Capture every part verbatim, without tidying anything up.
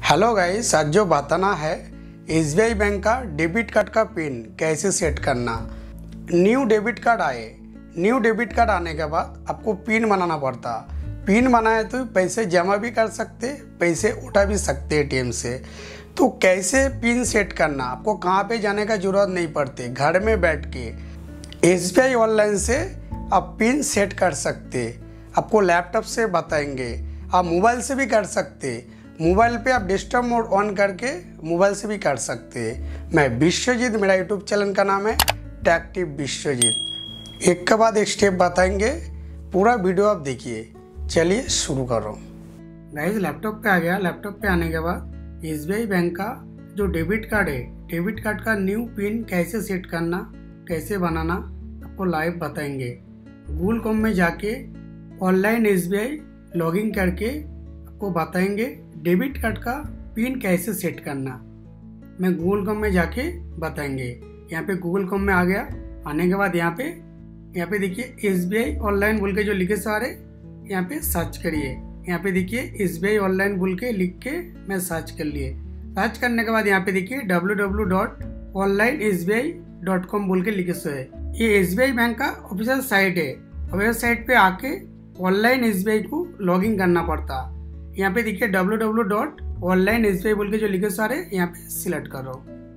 Hello guys, आज जो बताना है एस बी आई बैंक का डेबिट कार्ड का पिन कैसे सेट करना। न्यू डेबिट कार्ड आए, न्यू डेबिट कार्ड आने के बाद आपको पिन बनाना पड़ता। पिन बनाए तो पैसे जमा भी कर सकते, पैसे उठा भी सकते ए टी एम से। तो कैसे पिन सेट करना, आपको कहाँ पे जाने का ज़रूरत नहीं पड़ती, घर में बैठ के एस बी आई ऑनलाइन से आप पिन सेट कर सकते। आपको लैपटॉप से बताएंगे, आप मोबाइल से भी कर सकते। मोबाइल पे आप डेस्कटॉप मोड ऑन करके मोबाइल से भी कर सकते हैं। मैं विश्वजीत, मेरा यूट्यूब चैनल का नाम है टेक्टिव विश्वजीत। एक के बाद एक स्टेप बताएंगे, पूरा वीडियो आप देखिए। चलिए शुरू करो। गाइस, लैपटॉप पे आ गया। लैपटॉप पे आने के बाद एस बी आई बैंक का जो डेबिट कार्ड है, डेबिट कार्ड का न्यू पिन कैसे सेट करना, कैसे बनाना, आपको लाइव बताएंगे। गूगल कॉम में जाके online S B I login करके आपको बताएंगे डेबिट कार्ड का पिन कैसे सेट करना। मैं गूगल कॉम में जाके बताएंगे। यहाँ पे गूगल कॉम में आ गया। आने के बाद यहाँ पे यहाँ पे देखिए एस बी आई ऑनलाइन बोल के जो लिखे सारे, यहाँ पे सर्च करिए। यहाँ पे देखिए एस बी आई ऑनलाइन बोल के लिख के मैं सर्च कर लिए। सर्च करने के बाद यहाँ पे देखिए W W W dot online S B I dot com बोल के लिखे सो है। ये एस बी आई बैंक का ऑफिशियल साइट है। ऑफिशियल साइट पे आके ऑनलाइन एस बी आई को लॉगिन करना पड़ता। यहाँ पे देखिए W W W dot online S B I बोल के जो लिखे सारे, यहाँ पे सिलेक्ट करो।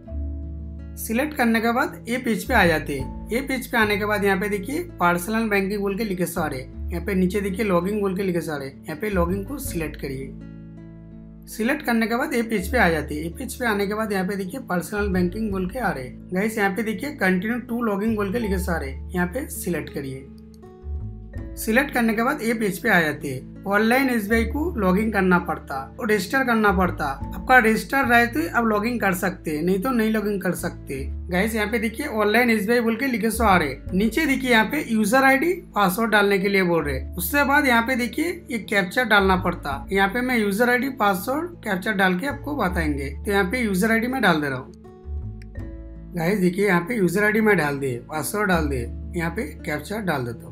सिलेक्ट करने के बाद ये पेज पे आ जाते हैं। ये पेज पे आने के बाद यहाँ पे देखिए पर्सनल बैंकिंग बोल के लिखे सारे, यहाँ पे नीचे देखिए लॉगिन बोल के लिखे सारे, यहाँ पे लॉगिन को सिलेक्ट करिए। सिलेक्ट करने के बाद ये पेज पे आ जाती है। ये पेज पे आने के बाद यहाँ पे देखिए पर्सनल बैंकिंग बोल के आ रहे। गाइस, यहाँ पे देखिए कंटिन्यू टू लॉगिन बोल के लिखे सारे, यहाँ पे सिलेक्ट करिए। सिलेक्ट करने के बाद ये पेज पे आ जाती है। ऑनलाइन एस बी आई को लॉगिन करना पड़ता और रजिस्टर करना पड़ता। आपका रजिस्टर रहे तो आप लॉगिन कर सकते, नहीं तो नहीं लॉगिन कर सकते। गाइस, यहाँ पे देखिए ऑनलाइन एस बी आई बोल के लिखे सो आ रहे। नीचे देखिए यहाँ पे यूजर आई डी पासवर्ड डालने के लिए बोल रहे। उससे बाद यहाँ पे देखिए ये कैप्चर डालना पड़ता। यहाँ पे मैं user I D password captcha डाल के आपको बताएंगे। तो यहाँ पे यूजर आई डी में डाल दे रहा हूँ। गाइस देखिए यहाँ पे यूजर आई डी में डाल दिए, पासवर्ड डाल दिए, यहाँ पे कैप्चर डाल देता हूँ।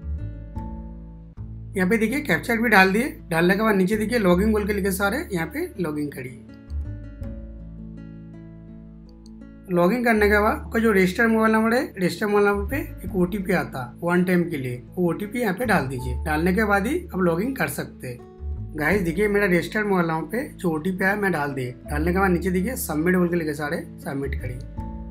यहाँ पे देखिए कैप्चर भी डाल दिए। डालने के बाद नीचे देखिए लॉगिन बोल के लिखे सारे, यहाँ पे लॉगिन करिए। लॉगिन करने के बाद आपका जो रजिस्टर मोबाइल नंबर है, रजिस्टर मोबाइल नंबर पे एक ओ टी पी आता वन टाइम के लिए, वो ओ टी पी यहाँ पे डाल दीजिए। डालने के बाद ही आप लॉगिन कर सकते हैं। गाइस देखिए मेरा रजिस्टर मोबाइल नंबर पे जो ओ टी पी आया मैं डाल दिए। डालने के बाद नीचे देखिए सबमिट बोल के लिखे सारे, सबमिट करिए।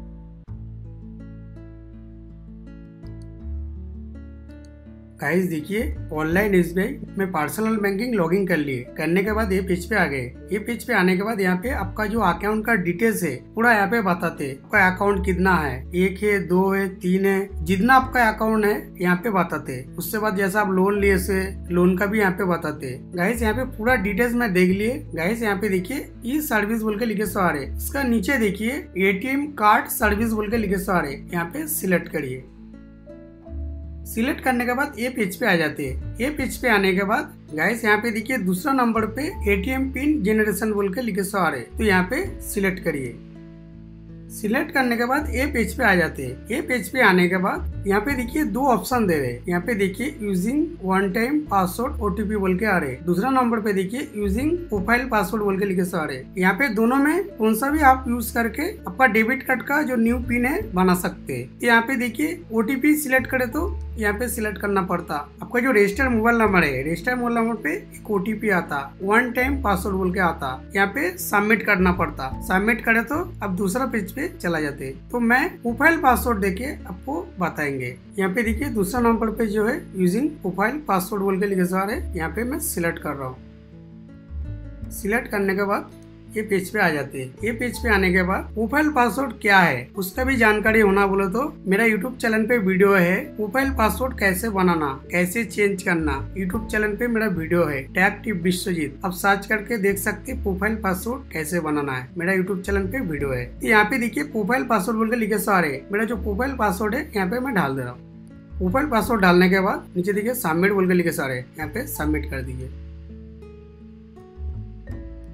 गाइस देखिए ऑनलाइन एस बी आई में पर्सनल बैंकिंग लॉगिन कर लिए। करने के बाद ये पेज पे आ गए। ये पेज पे आने के बाद यहाँ पे आपका जो अकाउंट का डिटेल्स है पूरा यहाँ पे बताते। आपका अकाउंट कितना है, एक है, दो है, तीन है, जितना आपका अकाउंट है यहाँ पे बताते। उसके बाद जैसा आप लोन लिए से लोन का भी यहाँ पे बताते। गाइस यहाँ पे पूरा डिटेल्स में देख लिए। गाइस यहाँ पे देखिए ई सर्विस बोल के लिखे सो आ रहे। इसका नीचे देखिए A T M card service बोल के लिखे सो आ रहे, यहाँ पे सिलेक्ट करिए। सिलेक्ट करने के बाद ये पेज पे आ जाते हैं। ये पेज पे आने के बाद गाइस यहाँ पे देखिए दूसरा नंबर पे A T M PIN generation बोल के लिखे सो आ रहे, तो यहाँ पे सिलेक्ट करिए। सिलेक्ट करने के बाद ये पेज पे आ जाते हैं। ये पेज पे आने के बाद यहाँ पे देखिए दो ऑप्शन दे रहे हैं। यहाँ पे देखिए using one time password O T P बोल के आ रहे। दूसरा नंबर पे देखिए यूजिंग प्रोफाइल पासवर्ड बोल के लिखे सो आ रहे। यहाँ पे दोनों में कौन सा भी आप यूज करके आपका डेबिट कार्ड का जो न्यू पिन है बना सकते हैं। यहाँ पे देखिए ओ टी पी सिलेक्ट करे तो यहाँ पे सिलेक्ट करना पड़ता। आपका जो रजिस्टर मोबाइल नंबर है, रजिस्टर मोबाइल नंबर पे एक ओ टी पी आता, वन टाइम पासवर्ड बोल के आता। यहाँ पे सबमिट करना पड़ता। सबमिट करे तो अब दूसरा पेज पे चला जाते। तो मैं प्रोफाइल पासवर्ड देके आपको बताएंगे। यहाँ पे देखिए दूसरा नंबर पे जो है यूजिंग प्रोफाइल पासवर्ड बोल के लिखे जा रहे, यहाँ पे मैं सिलेक्ट कर रहा हूँ। सिलेक्ट करने के बाद ये पेज पे आ जाते हैं। ये पेज पे आने के बाद प्रोफाइल पासवर्ड क्या है उसका भी जानकारी होना बोले तो मेरा यूट्यूब चैनल पे वीडियो है। प्रोफाइल पासवर्ड कैसे बनाना, कैसे चेंज करना, यूट्यूब चैनल पे मेरा वीडियो है टेक्टिव विश्वजीत। आप सर्च करके देख सकते हैं प्रोफाइल पासवर्ड कैसे बनाना है, मेरा यूट्यूब चैनल पे वीडियो है। तो यहाँ पे देखिए प्रोफाइल पासवर्ड बोल के लिखे सारे, मेरा जो प्रोफाइल पासवर्ड है यहाँ पे मैं डाल दे रहा हूँ। प्रोफाइल पासवर्ड डालने के बाद नीचे देखिए सबमिट बोल के लिखे सारे, यहाँ पे सबमिट कर दीजिए।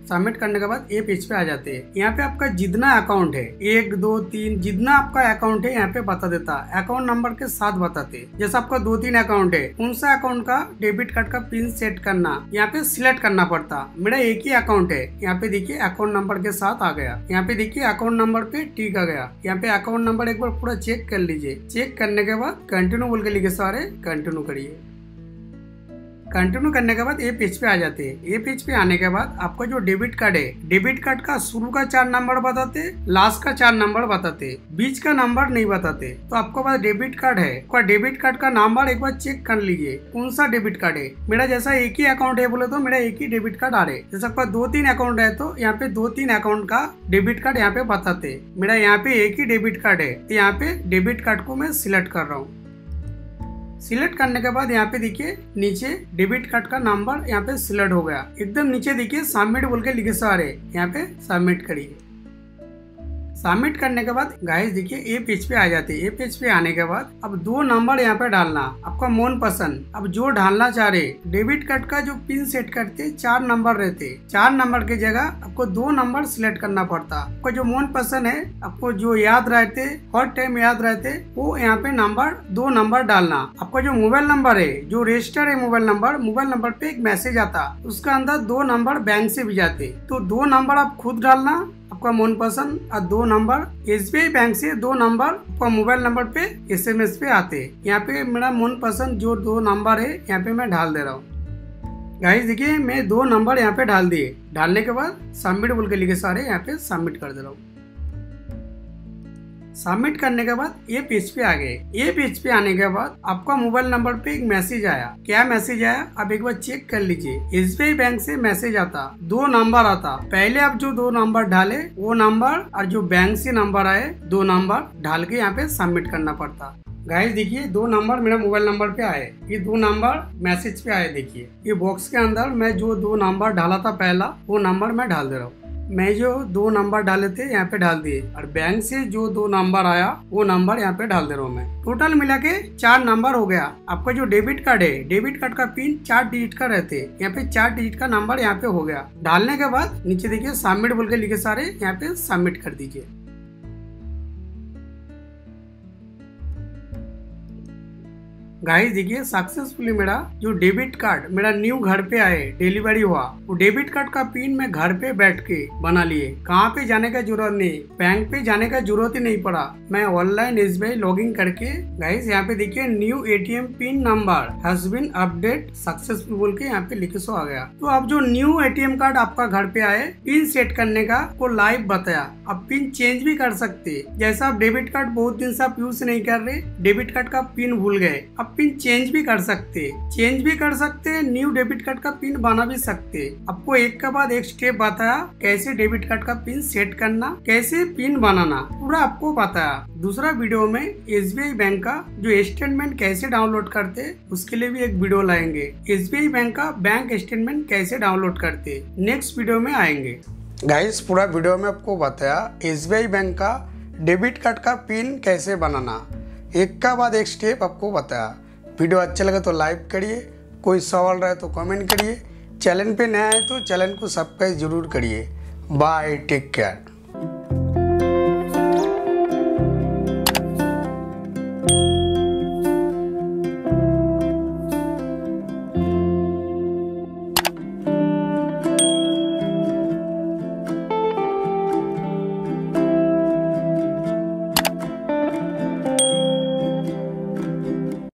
सबमिट करने के बाद ये पेज पे आ जाते हैं। यहाँ पे आपका जितना अकाउंट है, एक दो तीन जितना आपका अकाउंट है यहाँ पे बता देता, अकाउंट नंबर के साथ बताते। जैसे आपका दो तीन अकाउंट है, कौन सा अकाउंट का डेबिट कार्ड का पिन सेट करना यहाँ पे सिलेक्ट करना पड़ता। मेरा एक ही अकाउंट है, यहाँ पे देखिए अकाउंट नंबर के साथ आ गया। यहाँ पे देखिए अकाउंट नंबर पे टिक आ गया। यहाँ पे अकाउंट नंबर एक बार पूरा चेक कर लीजिए। चेक करने के बाद कंटिन्यू बोल के लिखे सारे, कंटिन्यू करिए। कंटिन्यू करने के बाद ये पेज पे आ जाते हैं। ये पेज पे आने के बाद आपका जो डेबिट कार्ड है, डेबिट कार्ड का शुरू का चार नंबर बताते, लास्ट का चार नंबर बताते, बीच का नंबर नहीं बताते। तो आपको पास डेबिट कार्ड है, आपका डेबिट कार्ड का नंबर एक बार चेक कर लीजिए कौन सा डेबिट कार्ड है। मेरा जैसा एक ही अकाउंट है बोले तो मेरा एक ही डेबिट कार्ड आ रहे। जैसे आपका दो तीन अकाउंट है तो यहाँ पे दो तीन अकाउंट का डेबिट कार्ड यहाँ पे बताते। मेरा यहाँ पे एक ही डेबिट कार्ड है, तो यहाँ पे डेबिट कार्ड को मैं सिलेक्ट कर रहा हूँ। सिलेक्ट करने के बाद यहाँ पे देखिए नीचे डेबिट कार्ड का नंबर यहाँ पे सिलेक्ट हो गया। एकदम नीचे देखिए सबमिट बोल के लिखे सारे, यहाँ पे सबमिट करिए। सबमिट करने के बाद गाइस देखिए ये पेज पे आ जाते हैं। ये पेज पे आने के बाद अब दो नंबर यहाँ पे डालना, आपका मन पसंद। अब जो डालना चाह रहे, डेबिट कार्ड का जो पिन सेट करते चार नंबर रहते, चार नंबर की जगह आपको दो नंबर सिलेक्ट करना पड़ता। आपको जो मन पसंद है, आपको जो याद रहते, हर टाइम याद रहते, वो यहाँ पे नंबर दो नंबर डालना। आपका जो मोबाइल नंबर है, जो रजिस्टर है मोबाइल नंबर, मोबाइल नंबर पे एक मैसेज आता, उसका अंदर दो नंबर बैंक से भी जाते। तो दो नंबर आप खुद डालना आपका मन पसंद, और दो number S B I bank से दो नंबर आपका मोबाइल नंबर पे एस एम एस पे आते। यहाँ पे मेरा मन पसंद जो दो नंबर है यहाँ पे मैं डाल दे रहा हूँ। गाइस देखिए मैं दो नंबर यहाँ पे डाल दिए। डालने के बाद सबमिट बोल के लिखे सारे, यहाँ पे सबमिट कर दे रहा हूँ। सबमिट करने के बाद ये पेज पे आ गए। ये पेज पे आने के बाद आपका मोबाइल नंबर पे एक मैसेज आया। क्या मैसेज आया आप एक बार चेक कर लीजिए। एस बी आई बैंक से मैसेज आता, दो नंबर आता। पहले आप जो दो नंबर डाले वो नंबर और जो बैंक से नंबर आए दो नंबर डाल के यहाँ पे सबमिट करना पड़ता। गाइस देखिए दो नंबर मेरा मोबाइल नंबर पे आए, ये दो नंबर मैसेज पे आए। देखिए ये बॉक्स के अंदर मैं जो दो नंबर डाला था पहला, वो नंबर मैं डाल दे रहा हूँ। मैं जो दो नंबर डाले थे यहाँ पे डाल दिए, और बैंक से जो दो नंबर आया वो नंबर यहाँ पे डाल दे रहा हूँ मैं। टोटल मिला के चार नंबर हो गया। आपका जो डेबिट कार्ड है, डेबिट कार्ड का पिन चार डिजिट का रहते, यहाँ पे चार डिजिट का नंबर यहाँ पे हो गया। डालने के बाद नीचे देखिए सबमिट बोल के लिखे सारे, यहाँ पे सबमिट कर दीजिए। गाइस देखिए सक्सेसफुली मेरा जो डेबिट कार्ड मेरा न्यू घर पे आए, डिलीवरी हुआ। वो डेबिट कार्ड का पिन मैं घर पे बैठ के बना लिए। कहाँ पे जाने का जरूरत नहीं, बैंक पे जाने का जरूरत ही नहीं पड़ा। मैं online S B I login करके गाइस यहाँ पे देखिए new A T M pin number has been update successful बोल के यहाँ पे लिखे सो आ गया। तो अब जो new A T M card आपका घर पे आए, पिन सेट करने का को लाइव बताया। अब पिन चेंज भी कर सकते। जैसा आप डेबिट कार्ड बहुत दिन से आप यूज नहीं कर रहे, डेबिट कार्ड का पिन भूल गए, अब पिन चेंज भी कर सकते चेंज भी कर सकते न्यू डेबिट कार्ड का पिन बना भी सकते। आपको एक के बाद एक स्टेप बताया, कैसे डेबिट कार्ड का पिन सेट करना, कैसे पिन बनाना, पूरा आपको बताया। दूसरा वीडियो में एस बी आई बैंक का जो स्टेटमेंट कैसे डाउनलोड करते, उसके लिए भी एक वीडियो लाएंगे। एस बी आई बैंक का बैंक स्टेटमेंट कैसे डाउनलोड करते, नेक्स्ट वीडियो में आएंगे। गाइस पूरा वीडियो में आपको बताया एस बी आई बैंक का डेबिट कार्ड का पिन कैसे बनाना, एक का बाद एक स्टेप आपको बताया। वीडियो अच्छा लगे तो लाइक करिए, कोई सवाल रहे तो कमेंट करिए, चैनल पे नया है तो चैनल को सब्सक्राइब जरूर करिए। Bye, take care.